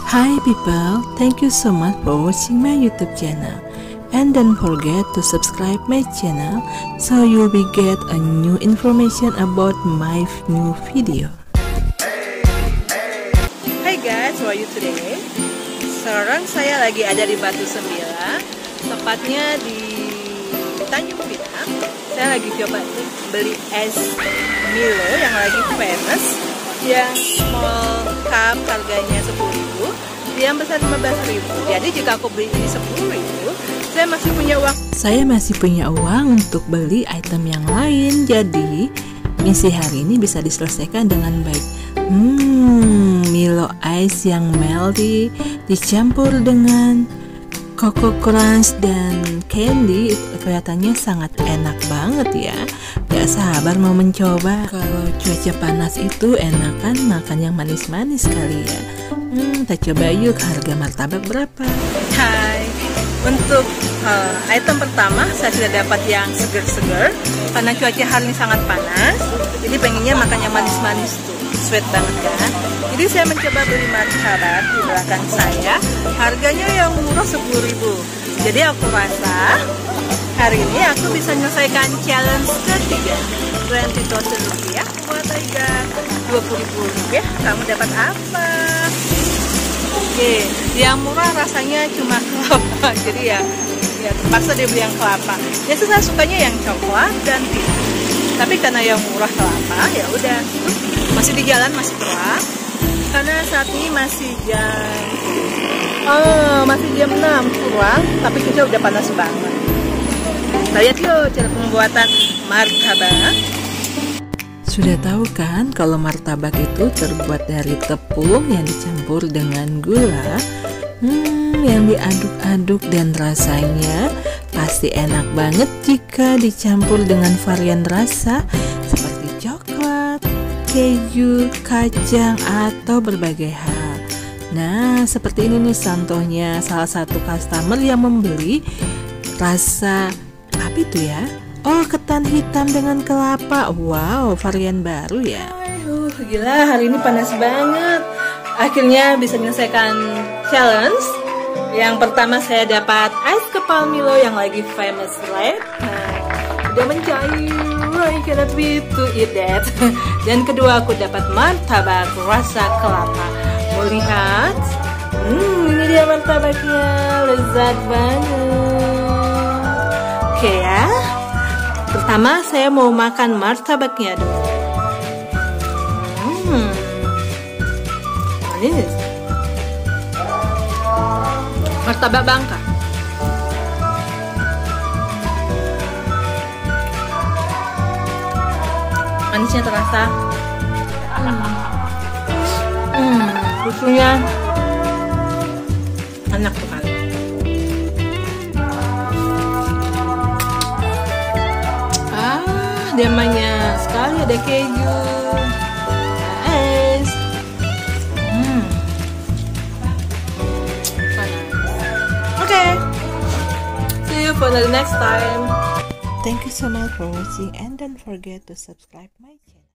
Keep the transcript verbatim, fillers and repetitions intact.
Hi people, thank you so much for watching my YouTube channel, and don't forget to subscribe my channel so you will get a new information about my new video. Hi guys, how are you today? Sekarang saya lagi ada di Batu Sembilan, tepatnya di Tanjung Pinang. Saya lagi coba beli es Milo yang lagi famous, yang small cup harganya sepuluh ribu, yang besar lima belas ribu. Jadi jika aku beli ini sepuluh ribu, saya masih punya uang. Saya masih punya uang untuk beli item yang lain. Jadi misi hari ini bisa diselesaikan dengan baik. Hmm, Milo Ice yang melty dicampur dengan Coco Crunch dan candy, kelihatannya sangat enak banget ya. Gak sabar mau mencoba. Kalau cuaca panas itu enakan makan yang manis-manis kali ya. Hmm, kita coba yuk. Harga martabak berapa? Hai, untuk uh, item pertama saya sudah dapat yang seger-seger karena cuaca hari ini sangat panas. Jadi pengennya makan yang manis-manis tuh, sweet banget kan. Jadi saya mencoba beli martabak di belakang saya. Harganya yang murah sepuluh ribu. Jadi aku rasa hari ini aku bisa menyelesaikan challenge ketiga. dua puluh ribu rupiah buat Aiga. dua puluh ribu rupiah kamu dapat apa? Oke, yang murah rasanya cuma kelapa. Jadi ya, ya terpaksa dia beli yang kelapa. Biasa saya sukanya yang coklat dan pink. Tapi karena yang murah kelapa, ya udah. Masih di jalan, masih pulang. Karena saat ini masih jam oh, masih jam enam kurang, tapi kita udah panas banget. Kita lihat yuk cara pembuatan martabak. Sudah tahu kan kalau martabak itu terbuat dari tepung yang dicampur dengan gula. Hmm, yang diaduk-aduk dan rasanya pasti enak banget jika dicampur dengan varian rasa seperti coklat, keju, kacang, atau berbagai hal. Nah, seperti ini nih contohnya salah satu customer yang membeli rasa apa itu ya? Oh, ketan hitam dengan kelapa. Wow, varian baru ya. Uh, gila, hari ini panas banget. Akhirnya bisa menyelesaikan challenge. Yang pertama saya dapat es kepal Milo yang lagi famous, right? Nah, udah mencair. I cannot wait to eat that. Dan kedua aku dapat martabak rasa kelapa. Mau lihat? Hmm, ini dia martabaknya, lezat banget. Oke ya. Pertama saya mau makan martabaknya dulu. Hmm, manis. Martabak Bangka. Manisnya terasa. Hmm, hmm susunya enak sekali. Dia banyak sekali, ada keju, es. Hmm. Oke, okay. See you for the next time. Thank you so much for watching, and don't forget to subscribe my channel.